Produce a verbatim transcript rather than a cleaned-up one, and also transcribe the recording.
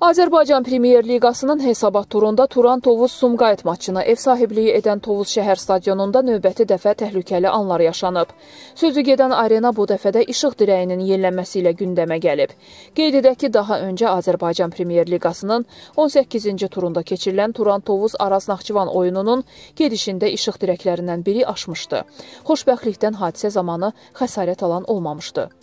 Azərbaycan Premyer Liqasının hesabat turunda Turan Tovuz-Sumqayıt maçını ev sahibliyi edən Tovuz şəhər stadionunda növbəti dəfə təhlükəli anlar yaşanıb. Sözü gedən arena bu dəfə də işıq dirəyinin yenilənməsi ilə gündəmə gəlib. Qeyd edək ki, daha öncə Azərbaycan Premyer Liqasının on səkkizinci turunda keçirilən Turan Tovuz-Araz Naxçıvan oyununun gedişində işıq dirəklərindən biri aşmışdı. Xoşbəxtlikdən hadisə zamanı xəsarət alan olmamışdı.